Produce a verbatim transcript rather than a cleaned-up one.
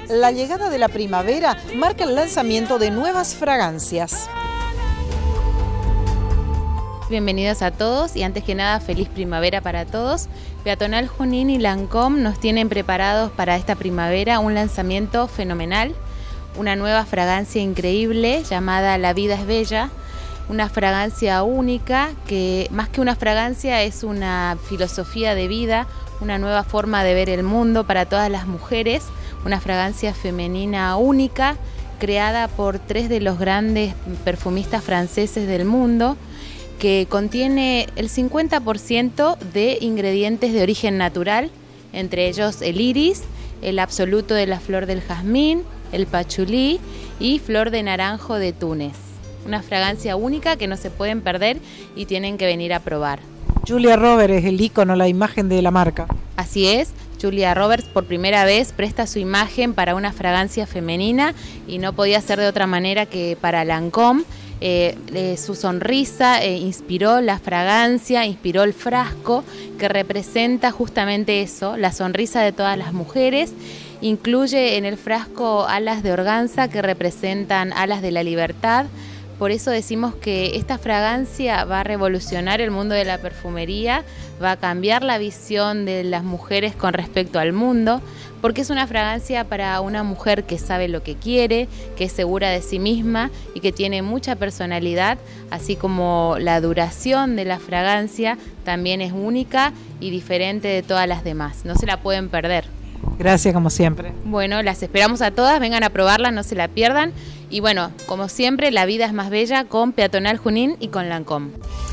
La llegada de la primavera marca el lanzamiento de nuevas fragancias. Bienvenidos a todos y antes que nada feliz primavera para todos. Peatonal Junín y Lancôme nos tienen preparados para esta primavera un lanzamiento fenomenal, una nueva fragancia increíble llamada La Vida es Bella, una fragancia única que más que una fragancia es una filosofía de vida, una nueva forma de ver el mundo para todas las mujeres, una fragancia femenina única creada por tres de los grandes perfumistas franceses del mundo, que contiene el cincuenta por ciento de ingredientes de origen natural, entre ellos el iris, el absoluto de la flor del jazmín, el pachulí y flor de naranjo de Túnez. Una fragancia única que no se pueden perder y tienen que venir a probar. Julia Roberts es el ícono, la imagen de la marca. Así es, Julia Roberts por primera vez presta su imagen para una fragancia femenina y no podía ser de otra manera que para Lancôme. Eh, eh, su sonrisa eh, inspiró la fragancia, inspiró el frasco que representa justamente eso, la sonrisa de todas las mujeres. Incluye en el frasco alas de organza que representan alas de la libertad. Por eso decimos que esta fragancia va a revolucionar el mundo de la perfumería, va a cambiar la visión de las mujeres con respecto al mundo, porque es una fragancia para una mujer que sabe lo que quiere, que es segura de sí misma y que tiene mucha personalidad, así como la duración de la fragancia también es única y diferente de todas las demás. No se la pueden perder. Gracias, como siempre. Bueno, las esperamos a todas, vengan a probarla, no se la pierdan. Y bueno, como siempre, la vida es más bella con Peatonal Junín y con Lancôme.